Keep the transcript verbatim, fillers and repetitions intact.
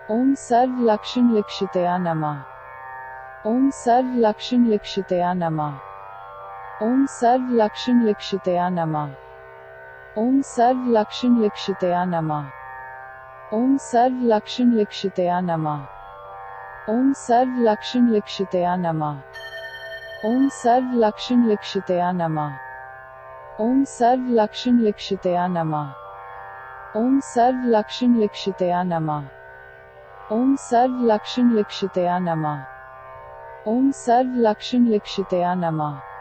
ओम सर्वलक्षणलक्षितया नमः। ओम सर्वलक्षणलक्षितया नमः। ओम सर्वलक्षणलक्षितया नमः। ओम सर्वलक्षणलक्षितया नमः। ओम सर्वलक्षणलक्षितया नमः। ओम सर्वलक्षणलक्षितया नमः। ओम सर्वलक्षणलक्षितया नमः। ओम सर्वलक्षणलक्षितया नमः। ओम सर्वलक्षणलक्षितया नमः। ओम सर्वलक्षणलक्षितया नमः। ओम सर्वलक्षणलक्षितया नमः।